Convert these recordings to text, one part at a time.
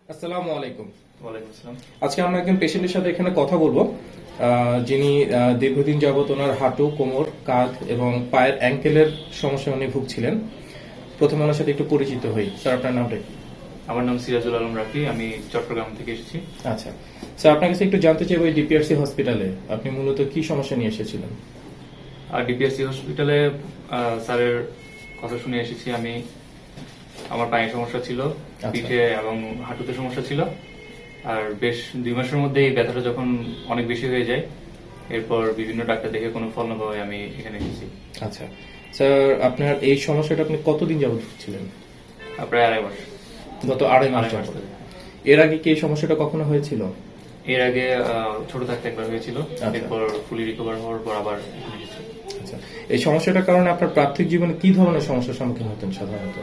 আসসালামু আলাইকুম। ওয়ালাইকুম আসসালাম। আজকে আমরা একজন পেশেন্টের সাথে এখানে কথা বলবো, যিনি দীর্ঘদিন যাবত ওনার হাঁটু, কোমর, কাঁধ এবং পায়ের অ্যাঙ্কেলের সমস্যা উনি ভুগছিলেন। প্রথমে ওনার সাথে একটু পরিচিত হই। স্যার, আপনার নামটা কি? আমার নাম সিরাজুল আলম রাফি, আমি চট্টগ্রাম থেকে এসেছি। আচ্ছা স্যার, আপনার কাছে একটু জানতে চাইবো, ডিপিআরসি হসপিটালে আপনি মূলত কি সমস্যা নিয়ে এসেছিলেন? আর ডিপিএসসি হসপিটালে স্যারের কথা শুনে এসেছি আমি। আমার পায়ে সমস্যা ছিল, পিঠে এবং হাঁটুতে সমস্যা ছিল। আর বেশ 2 মাসের মধ্যে এই ব্যথাটা যখন অনেক বেশি হয়ে যায়, এরপর বিভিন্ন ডাক্তার দেখে কোনো ফল না পাওয়ায় আমি এখানে এসেছি। আচ্ছা স্যার, আপনার এই সমস্যাটা আপনি কতদিন যাবত ভুগছিলেন? প্রায় 2.5 মাস। গত 2.5 মাস মাস যাবত। ধরে। এর আগে কি এই সমস্যাটা কখনো হয়েছিল? এর আগে ছোট থাকতে একবার হয়েছিল, আচ্ছা। এরপর ফুলি রিকভার হওয়ার পর আবার এখানে এসেছি। আচ্ছা, এই সমস্যাটার কারণে আপনার প্রাথমিক জীবনে কি ধরনের সমস্যার সম্মুখীন হতেন সাধারণত?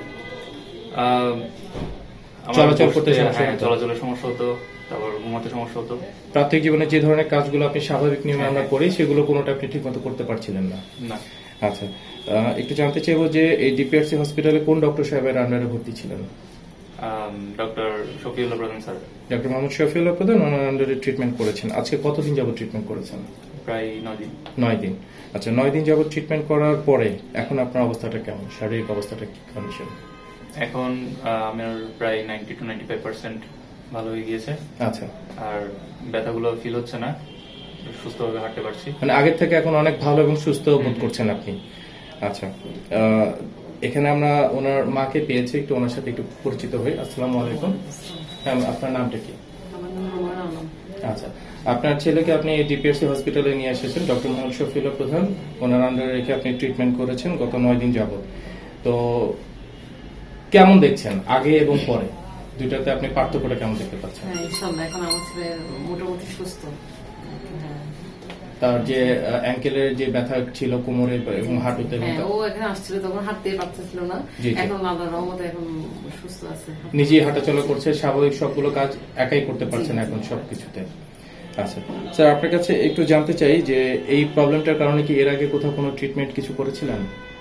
আমার চলাচল করতে বসতে, সমস্যা হ্যাঁ, হতো? চলাচলের সমস্যা হতো, তারপর ঘুমাতে সমস্যা হতো। প্রাথমিক জীবনে যে ধরনের কাজগুলো আপনি স্বাভাবিক নিয়মে আমরা হ্যাঁ। করি, সেগুলো কোনোটা আপনি ঠিকমতো করতে পারছিলেন না। না, আচ্ছা, একটু জানতে চাইবো যে এই ডিপিআরসি হসপিটালে কোন ডক্টর সাহেবের আন্ডারে ভর্তি ছিলেন? ডক্টর শফিউল্লাহ প্রধান স্যার। ডক্টর মোহাম্মদ শফিউল্লাহ প্রধান ওনার আন্ডারে ট্রিটমেন্ট করেছেন। আজকে কতদিন যাবত ট্রিটমেন্ট করেছেন? প্রায় 9 দিন। 9 দিন। আচ্ছা, 9 দিন যাবত ট্রিটমেন্ট করার পরে এখন আপনার অবস্থাটা কেমন? শারীরিক অবস্থাটা কি কন্ডিশন? এখন আমার প্রায় 90 to 95% ভালো হয়ে গিয়েছে। আচ্ছা, আর ব্যথাগুলো ফিল হচ্ছে না, সুস্থভাবে হাঁটতে পারছি। মানে আগের থেকে এখন অনেক ভালো এবং সুস্থ বোধ করছেন আপনি। আচ্ছা, এখানে আমরা ওনার মাকে পেয়েছি, একটু ওনার সাথে একটু পরিচিত হই। আসসালামু আলাইকুম। হ্যাঁ, আপনার নামটা কি? আমার নাম রোমান আলম। আচ্ছা, আপনার ছেলেকে আপনি ডিপিআরসি হসপিটালে নিয়ে এসেছেন, ডক্টর মোহাম্মদ শফিউল্লাহ প্রধান ওনার আন্ডারে রেখে আপনি ট্রিটমেন্ট করেছেন গত 9 দিন যাবত। তো কেমন দেখছেন আগে এবং পরে, দুইটাতে আপনি পার্থক্যটা কেমন দেখতে পাচ্ছেন? হ্যাঁ, ইনশাল্লাহ এখন আমার ছেলে মোটামুটি সুস্থ। হ্যাঁ, তার যে অ্যাঙ্কেলের যে ব্যথা ছিল কোমরে এবং হাঁটুতে এবং হ্যাঁ, ও এখানে আসছিল তখন হাঁটতে পারতেছিল না, জি, জি। এখন আল্লাহর রহমতে এখন সুস্থ আছে। নিজেই হাঁটাচলা করছে, স্বাভাবিক সবগুলো কাজ একাই করতে পারছেন এখন সবকিছুতে। আচ্ছা স্যার, আপনার কাছে একটু জানতে চাই যে এই প্রবলেমটার কারণে কি এর আগে কোথাও কোনো ট্রিটমেন্ট কিছু করেছিলেন?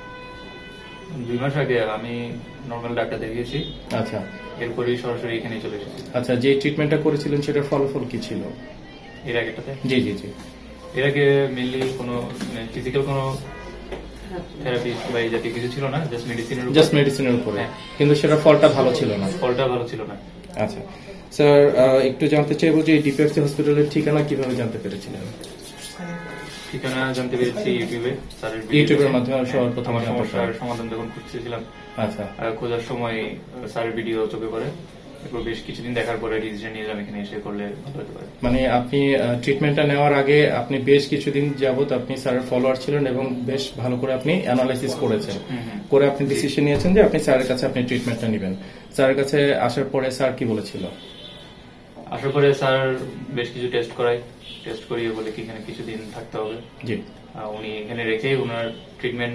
2 মাস আগে আমি নর্মাল ডাক্তার দেখিয়েছি, আচ্ছা এরপরই সরাসরি এখানে চলে এসেছি। আচ্ছা, যে ট্রিটমেন্টটা করেছিলেন সেটার ফলাফল কি ছিল? এর আগেটাতে জি জি জি। এর আগে মেনলি কোনো ফিজিক্যাল কোনো হ্যাঁ, থেরাপি বা এই জাতীয় কিছু ছিল না, জাস্ট মেডিসিনের উপরে, হ্যাঁ। কিন্তু সেটার ফলটা ভালো ছিল না। ফলটা ভালো ছিল না। আচ্ছা স্যার, একটু জানতে চাইবো যে ডিপিআরসি হসপিটালের ঠিকানা কিভাবে জানতে পেরেছিলেন? ঠিকানা জানতে পেরেছি ইউটিউবে, স্যারের ইউটিউবের মাধ্যমে সবার প্রথম আমার জানতে সমস্যার পারেন। সমাধান যখন খুঁজতেছিলাম, আচ্ছা খোঁজার সময় স্যারের ভিডিও চোখে পড়ে। এরপর বেশ কিছুদিন দেখার পরে ডিসিশন নিয়ে আমি এখানে এসে করলে ভালো হতে পারে। মানে আপনি ট্রিটমেন্টটা নেওয়ার আগে আপনি বেশ কিছুদিন যাবত আপনি স্যারের ফলোয়ার ছিলেন এবং বেশ ভালো করে আপনি অ্যানালাইসিস করেছেন, করে আপনি ডিসিশন নিয়েছেন যে আপনি স্যারের কাছে আপনি ট্রিটমেন্টটা নেবেন। স্যারের কাছে আসার পরে স্যার কি বলেছিল? আসার পরে স্যার বেশ কিছু টেস্ট করায়, টেস্ট করিয়ে বলে কি এখানে কিছুদিন থাকতে হবে। জি, উনি এখানে রেখে ওনার ট্রিটমেন্ট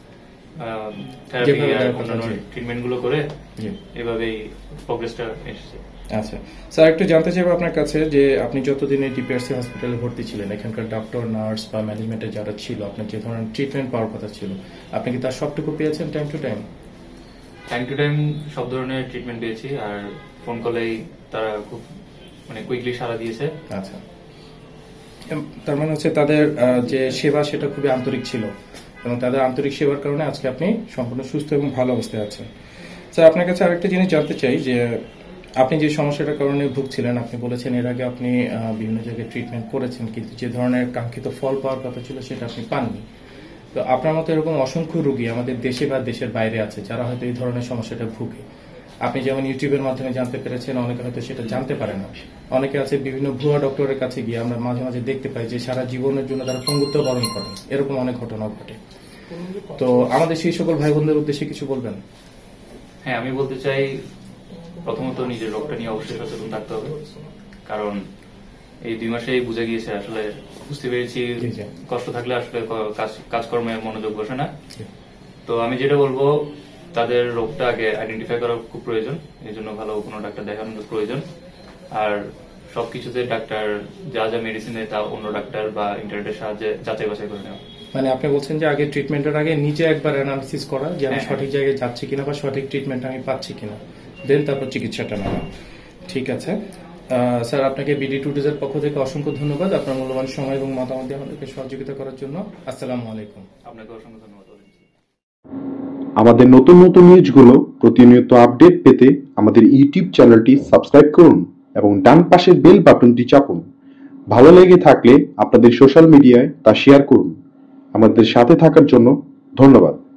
থেরাপি যেভাবে আর দরকার, অন্যান্য জি। ট্রিটমেন্ট গুলো করে জি। এভাবেই প্রোগ্রেসটা এসেছে। আচ্ছা স্যার, একটু জানতে চাইবো আপনার কাছে যে আপনি যতদিন এই ডিপিআরসি হসপিটালে ভর্তি ছিলেন, এখানকার ডক্টর, নার্স বা ম্যানেজমেন্টে যারা ছিল, আপনার যে ধরনের ট্রিটমেন্ট পাওয়ার কথা ছিল, আপনি কি তার সবটুকু পেয়েছেন time to time? Time to time সব ধরনের ট্রিটমেন্ট পেয়েছি, আর ফোন কলেই তারা খুব কুইকলি সাড়া দিয়েছে। আচ্ছা, তার মানে হচ্ছে তাদের যে সেবা সেটা খুবই আন্তরিক ছিল এবং তাদের আন্তরিক সেবার কারণে আজকে আপনি সম্পূর্ণ সুস্থ এবং ভালো অবস্থায় আছেন। স্যার, আপনার কাছে আরেকটা জিনিস জানতে চাই যে আপনি যে সমস্যাটার কারণে ভুগছিলেন, আপনি বলেছেন এর আগে আপনি বিভিন্ন জায়গায় ট্রিটমেন্ট করেছেন, কিন্তু যে ধরনের কাঙ্ক্ষিত ফল পাওয়ার কথা ছিল সেটা আপনি পাননি। তো আপনার মতো এরকম অসংখ্য রোগী আমাদের দেশে বা দেশের বাইরে আছে যারা হয়তো এই ধরনের সমস্যাটা ভুগে। আপনি যেমন ইউটিউবের মাধ্যমে জানতে পেরেছেন, অনেকে হয়তো সেটা জানতে পারে না। অনেকে আছে বিভিন্ন ভুয়া ডক্টরের কাছে গিয়ে আমরা মাঝে মাঝে দেখতে পাই যে সারা জীবনের জন্য তারা পঙ্গুত্ব বরণ করেন, এরকম অনেক ঘটনা ঘটে। তো আমাদের সেই সকল ভাই বোনদের উদ্দেশ্যে কিছু বলবেন? হ্যাঁ, আমি বলতে চাই প্রথমত নিজের রোগটা নিয়ে অবশ্যই সচেতন থাকতে হবে, কারণ এই 2 মাসেই বুঝে গিয়েছে, আসলে বুঝতে পেরেছি জি, জি। কষ্ট থাকলে আসলে কাজকর্মে মনোযোগ বসে না। তো আমি যেটা বলবো, তাদের রোগটা আগে আইডেন্টিফাই করা খুব প্রয়োজন, এই জন্য ভালো কোনো ডাক্তার দেখানোর প্রয়োজন। আর সবকিছুতে ডাক্তার যা যা মেডিসিন দেয় তা অন্য ডাক্তার বা ইন্টারনেটের সাহায্যে যাচাই বাছাই করে নেওয়া। মানে আপনি বলছেন যে আগে ট্রিটমেন্টের আগে নিজে একবার অ্যানালিসিস করা যে আমি হ্যাঁ। সঠিক জায়গায় যাচ্ছি কিনা বা সঠিক ট্রিটমেন্ট আমি পাচ্ছি কিনা, দেন তারপর চিকিৎসাটা নেওয়া। ঠিক আছে। স্যার, আপনাকে বিডি টুডেজের পক্ষ থেকে অসংখ্য ধন্যবাদ আপনার মূল্যবান সময় এবং মতামত দিয়ে আমাদেরকে সহযোগিতা করার জন্য। আসসালামু আলাইকুম। আপনাকে অসংখ্য ধন্যবাদ। আমাদের নতুন নতুন নিউজগুলো প্রতিনিয়ত আপডেট পেতে আমাদের ইউটিউব চ্যানেলটি সাবস্ক্রাইব করুন এবং ডান পাশের বেল বাটনটি চাপুন। ভালো লেগে থাকলে আপনাদের সোশ্যাল মিডিয়ায় তা শেয়ার করুন। আমাদের সাথে থাকার জন্য ধন্যবাদ।